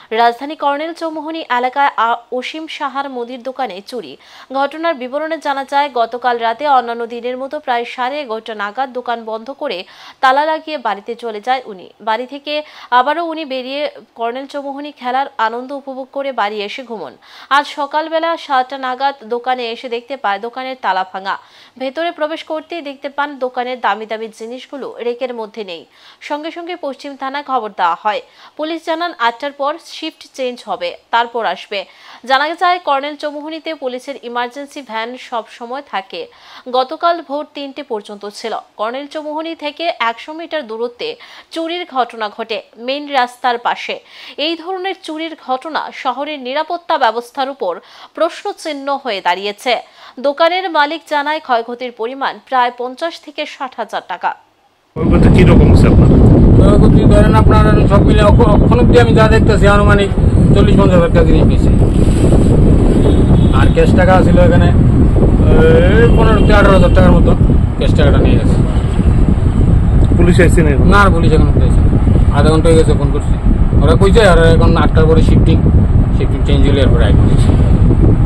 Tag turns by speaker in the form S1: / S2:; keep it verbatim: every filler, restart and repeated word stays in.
S1: রাজধানী কর্নেল চৌমুহনী এলাকায় অসীম সাহার মুদির দোকানে চুরি। ঘটনার বিবরণে জানা যায়, গতকাল রাতে অন্যান্য দিনের মতো প্রায় সাড়ে এগারোটা নাগাদ দোকান বন্ধ করে তালা লাগিয়ে বাড়িতে চলে যায় উনি। বাড়ি থেকে আবারও উনি বেরিয়ে কর্নেল চৌমুহনী খেলার আনন্দ উপভোগ করে বাড়ি এসে ঘুমন। আজ সকালবেলা সাতটা নাগাদ দোকানে এসে দেখতে পায় দোকানের তালা ভাঙা। ভেতরে প্রবেশ করতেই দেখতে পান দোকানের দামি দামি জিনিসগুলো রেকের মধ্যে নেই। সঙ্গে সঙ্গে পশ্চিম থানায় খবর দেওয়া হয়। পুলিশ জানান আটটার পর শিফট চেঞ্জ হবে, তারপর আসবে। জানা যায়, কর্নেল চৌমুহনীতে পুলিশের ইমার্জেন্সি ভ্যান সব সময় থাকে। গতকাল ভোর তিনটে পর্যন্ত ছিল। কর্নেল চৌমুহনী থেকে একশো মিটার দূরত্বে চুরির ঘটনা ঘটে মেইন রাস্তার পাশে। এই ধরনের চুরির ঘটনা শহরের নিরাপত্তা ব্যবস্থার উপর প্রশ্নচিহ্ন হয়ে দাঁড়িয়েছে। দোকানের মালিক জানায়, ক্ষয়ক্ষতির পরিমাণ প্রায় পঞ্চাশ থেকে ষাট হাজার টাকা।
S2: ধরেন আপনার সব মিলে এখন অব্দি আমি যা দেখতেছি আনুমানিক চল্লিশ পঞ্চাশ হাজার টাকা জিনিস নিয়েছে। আর ক্যাশ টাকা ছিল এখানে পনেরো থেকে আঠারো হাজার টাকার মতো ক্যাশ টাকাটা নিয়ে গেছে।
S3: পুলিশ আসছে না?
S2: পুলিশ এখন আসছে, আধা ঘন্টা হয়ে গেছে ফোন করছি। ওরা কইছে আর এখন আটটার পরে শিফটিং শিফটিং চেঞ্জ হলে এরপরে আই